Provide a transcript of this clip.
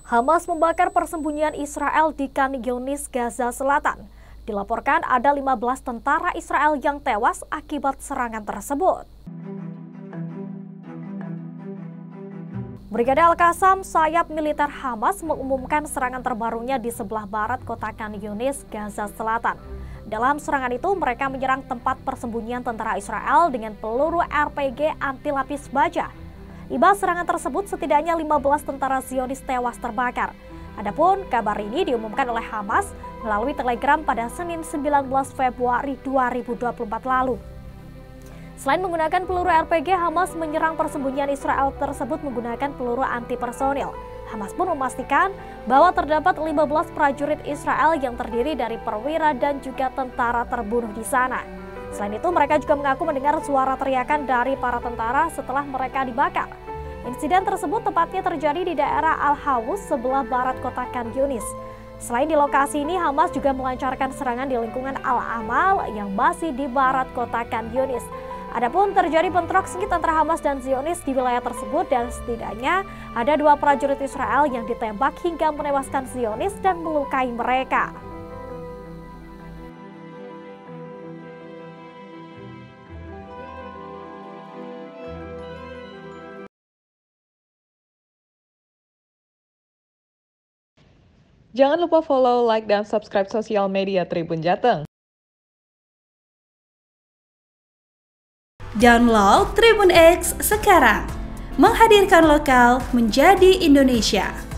Hamas membakar persembunyian Israel di Khan Younis, Gaza Selatan. Dilaporkan ada 15 tentara Israel yang tewas akibat serangan tersebut. Brigade Al-Qassam, sayap militer Hamas, mengumumkan serangan terbarunya di sebelah barat kota Khan Younis, Gaza Selatan. Dalam serangan itu, mereka menyerang tempat persembunyian tentara Israel dengan peluru RPG anti-lapis baja. Imbas serangan tersebut, setidaknya 15 tentara Zionis tewas terbakar. Adapun kabar ini diumumkan oleh Hamas melalui Telegram pada Senin 19 Februari 2024 lalu. Selain menggunakan peluru RPG, Hamas menyerang persembunyian Israel tersebut menggunakan peluru anti-personil. Hamas pun memastikan bahwa terdapat 15 prajurit Israel yang terdiri dari perwira dan juga tentara terbunuh di sana. Selain itu, mereka juga mengaku mendengar suara teriakan dari para tentara setelah mereka dibakar. Insiden tersebut tepatnya terjadi di daerah Al-Hawus sebelah barat kota Khan Younis. Selain di lokasi ini, Hamas juga melancarkan serangan di lingkungan Al-Amal yang masih di barat kota Khan Younis. Adapun terjadi bentrok sengit antara Hamas dan Zionis di wilayah tersebut dan setidaknya ada 2 prajurit Israel yang ditembak hingga menewaskan Zionis dan melukai mereka. Jangan lupa follow, like, dan subscribe sosial media Tribun Jateng. Download Tribun X sekarang, menghadirkan lokal menjadi Indonesia.